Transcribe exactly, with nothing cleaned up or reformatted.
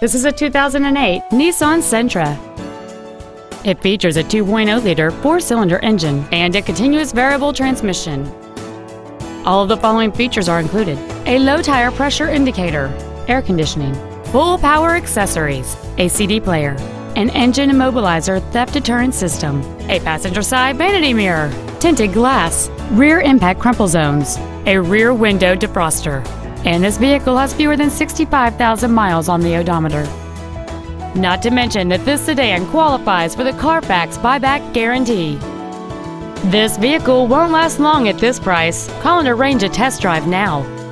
This is a two thousand eight Nissan Sentra. It features a two point oh liter four-cylinder engine and a continuous variable transmission. All of the following features are included: a low tire pressure indicator, air conditioning, full power accessories, a C D player, an engine immobilizer theft deterrent system, a passenger side vanity mirror, tinted glass, rear impact crumple zones, a rear window defroster, and this vehicle has fewer than sixty-five thousand miles on the odometer. Not to mention that this sedan qualifies for the Carfax buyback guarantee. This vehicle won't last long at this price. Call and arrange a test drive now.